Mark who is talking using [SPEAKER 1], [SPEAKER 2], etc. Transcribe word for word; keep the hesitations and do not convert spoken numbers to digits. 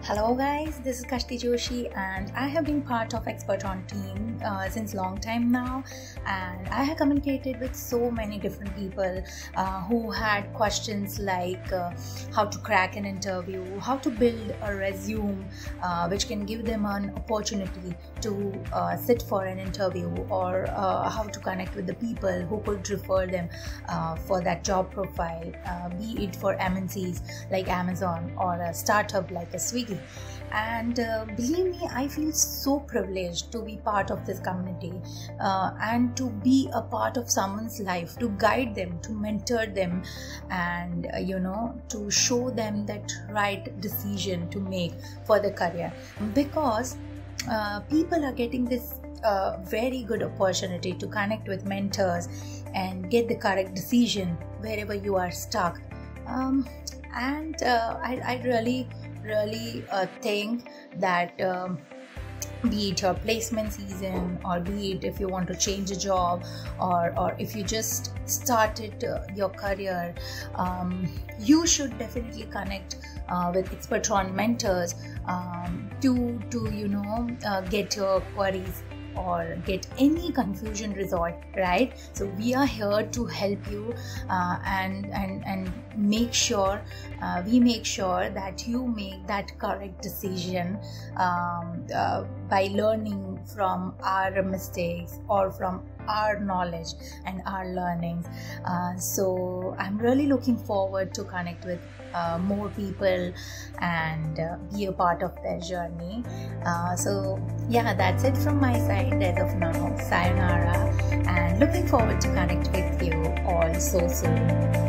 [SPEAKER 1] Hello guys, this is Kashti Joshi and I have been part of Expertron team uh, since long time now, and I have communicated with so many different people uh, who had questions like uh, how to crack an interview, how to build a resume uh, which can give them an opportunity to uh, sit for an interview, or uh, how to connect with the people who could refer them uh, for that job profile, uh, be it for M N Cs like Amazon or a startup like a Swiggy. And uh, believe me, I feel so privileged to be part of this community uh, and to be a part of someone's life, to guide them, to mentor them, and uh, you know, to show them that right decision to make for the career, because uh, people are getting this uh, very good opportunity to connect with mentors and get the correct decision wherever you are stuck. Um, and uh, I, I really really uh, think that um, be it your placement season, or be it if you want to change a job, or, or if you just started uh, your career, um, you should definitely connect uh, with Expertron mentors um, to, to you know uh, get your queries or get any confusion resolved, right? So we are here to help you uh, and and and make sure uh, we make sure that you make that correct decision um, uh, by learning from our mistakes or from our knowledge and our learnings. Uh, so I'm really looking forward to connect with uh, more people and uh, be a part of their journey. Uh, so yeah, that's it from my side as of now. Sayonara, and looking forward to connect with you all so soon.